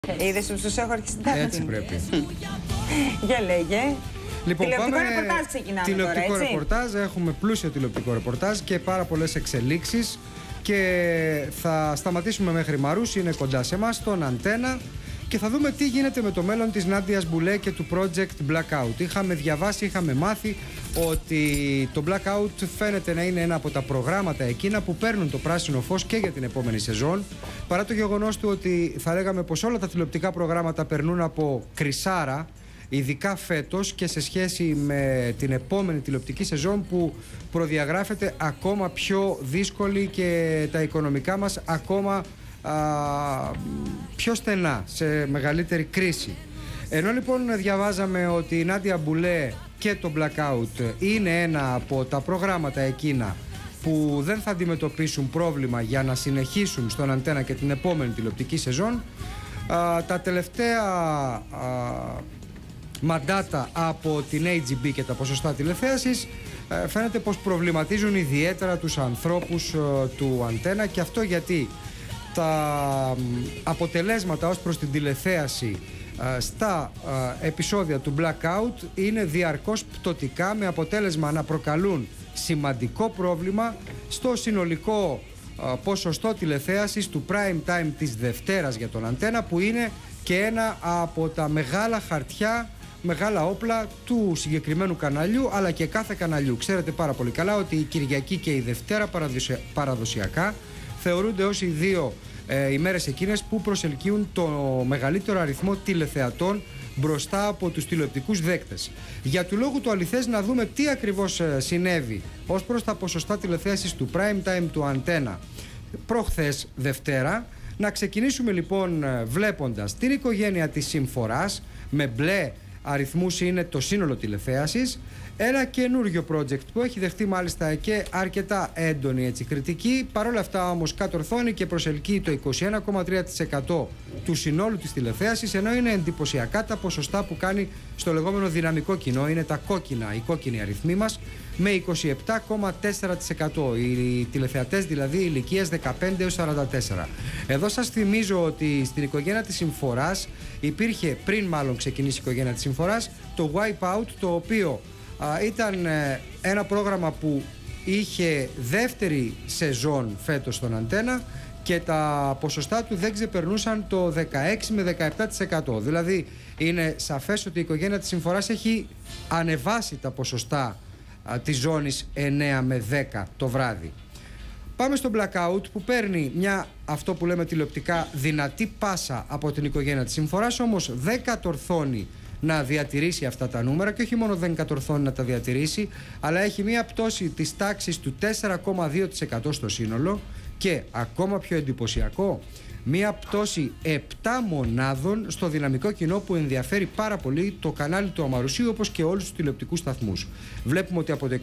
Είδες που τους έχω αρχίσει να Έτσι πρέπει. Για λέγε. Λοιπόν, τηλεοπτικό πάμε ρεπορτάζ ξεκινάμε τηλεοπτικό τώρα, έτσι. ρεπορτάζ. Έχουμε πλούσιο τηλεοπτικό ρεπορτάζ και πάρα πολλές εξελίξεις. Και θα σταματήσουμε μέχρι Μαρούς, είναι κοντά σε εμάς, στον Αντένα. Και θα δούμε τι γίνεται με το μέλλον της Νάντιας Μπουλέ και του Project Blackout. Είχαμε διαβάσει, είχαμε μάθει ότι το Blackout φαίνεται να είναι ένα από τα προγράμματα εκείνα που παίρνουν το πράσινο φως και για την επόμενη σεζόν. Παρά το γεγονός του ότι θα λέγαμε πως όλα τα τηλεοπτικά προγράμματα περνούν από κρυσάρα, ειδικά φέτος και σε σχέση με την επόμενη τηλεοπτική σεζόν που προδιαγράφεται ακόμα πιο δύσκολη και τα οικονομικά μας ακόμα πιο στενά, σε μεγαλύτερη κρίση. Ενώ λοιπόν διαβάζαμε ότι η Νάντια Μπουλέ και το Blackout είναι ένα από τα προγράμματα εκείνα που δεν θα αντιμετωπίσουν πρόβλημα για να συνεχίσουν στον Αντένα και την επόμενη τηλεοπτική σεζόν, τα τελευταία μαντάτα από την AGB και τα ποσοστά τηλεθέασης φαίνεται πως προβληματίζουν ιδιαίτερα τους ανθρώπους του Αντένα, και αυτό γιατί τα αποτελέσματα ως προς την τηλεθέαση στα επεισόδια του Blackout είναι διαρκώς πτωτικά, με αποτέλεσμα να προκαλούν σημαντικό πρόβλημα στο συνολικό ποσοστό τηλεθέασης του prime time της Δευτέρας για τον Αντένα, που είναι και ένα από τα μεγάλα χαρτιά, μεγάλα όπλα του συγκεκριμένου καναλιού, αλλά και κάθε καναλιού. Ξέρετε πάρα πολύ καλά ότι η Κυριακή και η Δευτέρα παραδοσιακά θεωρούνται ως οι δύο ημέρες εκείνες που προσελκύουν το μεγαλύτερο αριθμό τηλεθεατών μπροστά από τους τηλεοπτικούς δέκτες. Για του λόγου του αληθές να δούμε τι ακριβώς συνέβη ως προς τα ποσοστά τηλεθέασης του prime time του Αντένα προχθές Δευτέρα, να ξεκινήσουμε λοιπόν βλέποντας την οικογένεια της Συμφοράς. Με μπλε αριθμούς είναι το σύνολο τηλεθέασης. Ένα καινούργιο project που έχει δεχτεί μάλιστα και αρκετά έντονη κριτική. Παρ' όλα αυτά όμως κατορθώνει και προσελκύει το 21,3% του συνόλου της τηλεθέασης, ενώ είναι εντυπωσιακά τα ποσοστά που κάνει στο λεγόμενο δυναμικό κοινό. Είναι τα κόκκινα, οι κόκκινοι αριθμοί μας, με 27,4%. Οι τηλεθεατές δηλαδή ηλικίας 15 έως 44. Εδώ σας θυμίζω ότι στην οικογένεια της Συμφοράς υπήρχε, πριν μάλλον ξεκινήσει η οικογένεια της Συμφοράς, το Wipeout, το οποίο ήταν ένα πρόγραμμα που είχε δεύτερη σεζόν φέτος στον Αντένα και τα ποσοστά του δεν ξεπερνούσαν το 16 με 17%. Δηλαδή είναι σαφές ότι η οικογένεια της Συμφοράς έχει ανεβάσει τα ποσοστά της ζώνης 9 με 10 το βράδυ. Πάμε στο Blackout, που παίρνει μια, αυτό που λέμε τηλεοπτικά, δυνατή πάσα από την οικογένεια της Συμφοράς, όμως δεν κατορθώνει να διατηρήσει αυτά τα νούμερα, και όχι μόνο δεν κατορθώνει να τα διατηρήσει, αλλά έχει μια πτώση της τάξης του 4,2% στο σύνολο, και ακόμα πιο εντυπωσιακό, μια πτώση 7 μονάδων στο δυναμικό κοινό, που ενδιαφέρει πάρα πολύ το κανάλι του Αμαρουσίου όπως και όλους τους τηλεοπτικούς σταθμούς. Βλέπουμε ότι από το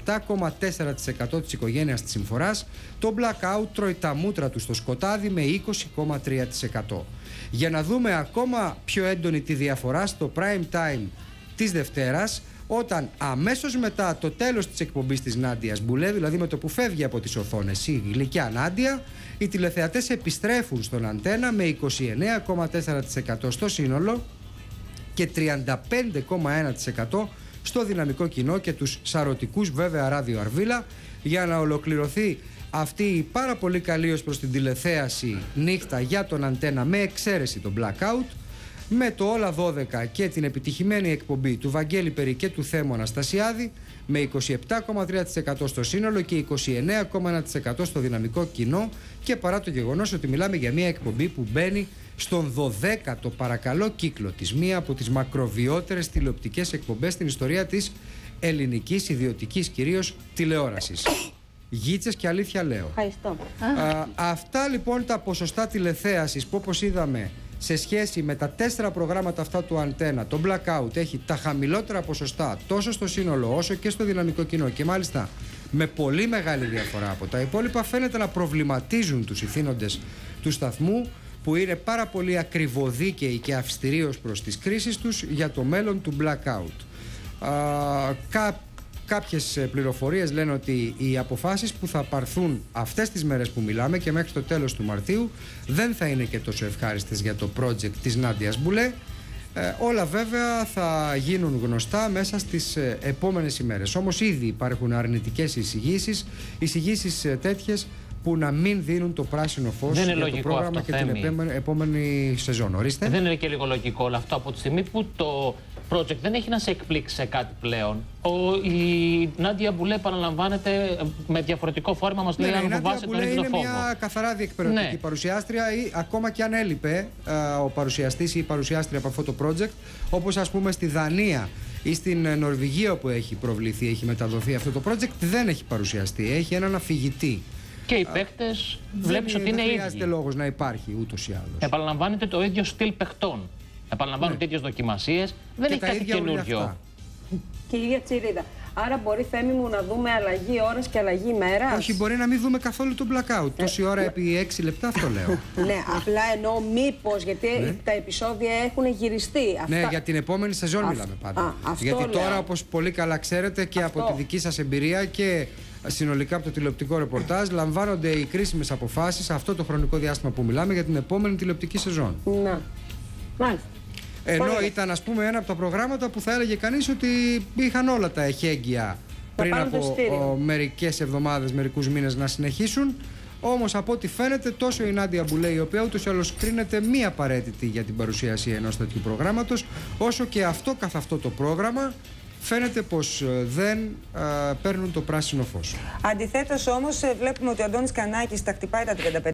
27,4% της οικογένειας της Συμφοράς, το Blackout τρώει τα μούτρα του στο σκοτάδι με 20,3%. Για να δούμε ακόμα πιο έντονη τη διαφορά στο prime time της Δευτέρας, όταν αμέσως μετά το τέλος της εκπομπής της Νάντιας Μπουλέ, δηλαδή με το που φεύγει από τις οθόνες η γλυκιά Νάντια, οι τηλεθεατές επιστρέφουν στον Αντένα με 29,4% στο σύνολο και 35,1% στο δυναμικό κοινό και τους σαρωτικούς βέβαια ράδιο Αρβίλα, για να ολοκληρωθεί αυτή η πάρα πολύ καλή ως προς την τηλεθέαση νύχτα για τον Αντένα, με εξαίρεση τον Blackout, με το Όλα 12 και την επιτυχημένη εκπομπή του Βαγγέλη Περί και του Θέμου Αναστασιάδη, με 27,3% στο σύνολο και 29,1% στο δυναμικό κοινό, και παρά το γεγονός ότι μιλάμε για μια εκπομπή που μπαίνει στον 12ο παρακαλώ κύκλο της, μία από τις μακροβιότερες τηλεοπτικές εκπομπές στην ιστορία της ελληνικής ιδιωτικής κυρίως τηλεόρασης. Γίτσες και αλήθεια λέω. Ευχαριστώ. Αυτά λοιπόν τα ποσοστά τηλεθέασης που, όπως είδαμε, σε σχέση με τα 4 προγράμματα αυτά του Αντένα, το Blackout έχει τα χαμηλότερα ποσοστά τόσο στο σύνολο όσο και στο δυναμικό κοινό, και μάλιστα με πολύ μεγάλη διαφορά από τα υπόλοιπα, φαίνεται να προβληματίζουν τους ηθήνοντες του σταθμού, που είναι πάρα πολύ ακριβοδίκαιοι και αυστηροί ως προς τις κρίσεις τους για το μέλλον του Blackout. κάποιες πληροφορίες λένε ότι οι αποφάσεις που θα πάρθουν αυτές τις μέρες που μιλάμε και μέχρι το τέλος του Μαρτίου δεν θα είναι και τόσο ευχάριστες για το project της Νάντιας Μπουλέ. Όλα βέβαια θα γίνουν γνωστά μέσα στις επόμενες ημέρες. Όμως ήδη υπάρχουν αρνητικές εισηγήσεις τέτοιες που να μην δίνουν το πράσινο φως για το πρόγραμμα και την επόμενη σεζόν. Ορίστε. Δεν είναι και λίγο λογικό όλο αυτό από τη στιγμή που το project δεν έχει να σε εκπλήξει σε κάτι πλέον. Η Νάντια Μπουλέ επαναλαμβάνεται με διαφορετικό φόρμα, μας λέει αν φοβάσαι τον ίδιο το φόβο. Είναι μια καθαρά διεκπαιρεωτική παρουσιάστρια, ή ακόμα και αν έλειπε ο παρουσιαστής ή η παρουσιάστρια από αυτό το project, όπως ας πούμε στη Δανία ή στην Νορβηγία που έχει προβληθεί, έχει μεταδοθεί αυτό το project, δεν έχει παρουσιαστεί, έχει έναν αφηγητή. Και οι παίκτες βλέπεις ότι είναι ίδιοι. Δεν χρειάζεται λόγος να υπάρχει ούτως ή άλλως. Επαναλαμβάνεται το ίδιο στυλ παιχτών. Επαναλαμβάνουν τέτοιες δοκιμασίες. Δεν έχει κάτι καινούριο. Και η ίδια Τσιρίδα. Άρα μπορεί, Θέμη μου, να δούμε αλλαγή ώρας και αλλαγή μέρας. Όχι, μπορεί να μην δούμε καθόλου τον blackout. Τόση ώρα επί 6 λεπτά, αυτό λέω. Ναι, απλά εννοώ μήπως, γιατί τα επεισόδια έχουν γυριστεί. Ναι, για την επόμενη σεζόν μιλάμε πάντα. Γιατί τώρα, όπως πολύ καλά ξέρετε και από τη δική σας εμπειρία και συνολικά από το τηλεοπτικό ρεπορτάζ, λαμβάνονται οι κρίσιμες αποφάσεις αυτό το χρονικό διάστημα που μιλάμε για την επόμενη τηλεοπτική σεζόν. Να. Μάλιστα. Ενώ ήταν, ας πούμε, ένα από τα προγράμματα που θα έλεγε κανείς ότι είχαν όλα τα εχέγγυα πριν από μερικές εβδομάδες, μερικούς μήνες να συνεχίσουν. Όμως από ό,τι φαίνεται, τόσο η Νάντια Μπουλέ, η οποία ούτως ή άλλως κρίνεται μη απαραίτητη για την παρουσίαση ενός τέτοιου προγράμματος, όσο και αυτό καθ' αυτό το πρόγραμμα φαίνεται πως δεν παίρνουν το πράσινο φως. Αντιθέτως όμως βλέπουμε ότι ο Αντώνης Κανάκης τα χτυπάει τα 35